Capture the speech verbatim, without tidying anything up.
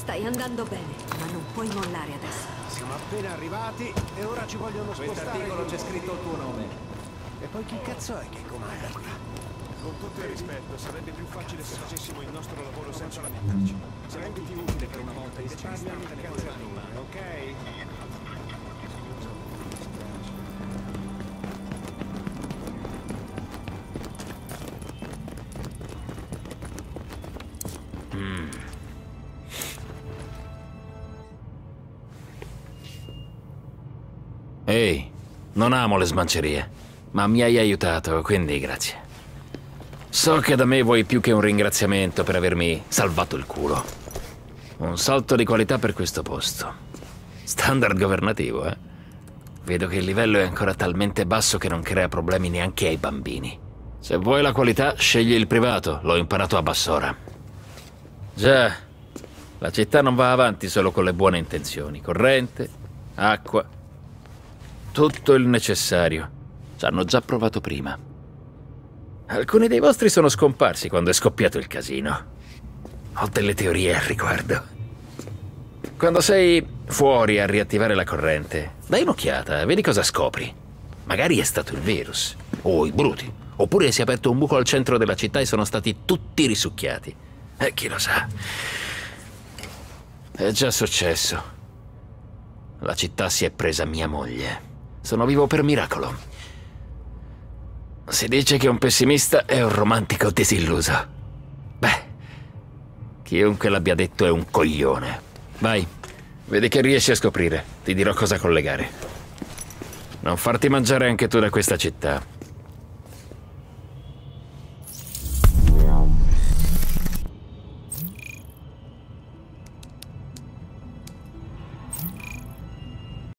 Stai andando bene, ma non puoi mollare adesso. Siamo appena arrivati e ora ci vogliono spostare. Quest'articolo c'è scritto il tuo nome. E poi chi cazzo è che comanda? Con tutto il rispetto, sarebbe più facile se facessimo il nostro lavoro senza lamentarci. Sarebbe più utile per una volta invece di startene con la tua, ok? Mm. Ehi, non amo le smancerie, ma mi hai aiutato, quindi grazie. So che da me vuoi più che un ringraziamento per avermi salvato il culo. Un salto di qualità per questo posto. Standard governativo, eh? Vedo che il livello è ancora talmente basso che non crea problemi neanche ai bambini. Se vuoi la qualità, scegli il privato, l'ho imparato a Bassora. Già, la città non va avanti solo con le buone intenzioni. Corrente, acqua, tutto il necessario. Ci hanno già provato prima. Alcuni dei vostri sono scomparsi quando è scoppiato il casino. Ho delle teorie al riguardo. Quando sei fuori a riattivare la corrente, dai un'occhiata, vedi cosa scopri. Magari è stato il virus, o i bruti, oppure si è aperto un buco al centro della città e sono stati tutti risucchiati. E chi lo sa. È già successo. La città si è presa mia moglie. Sono vivo per miracolo. Si dice che un pessimista è un romantico disilluso. Beh, chiunque l'abbia detto è un coglione. Vai, vedi che riesci a scoprire. Ti dirò cosa collegare. Non farti mangiare anche tu da questa città.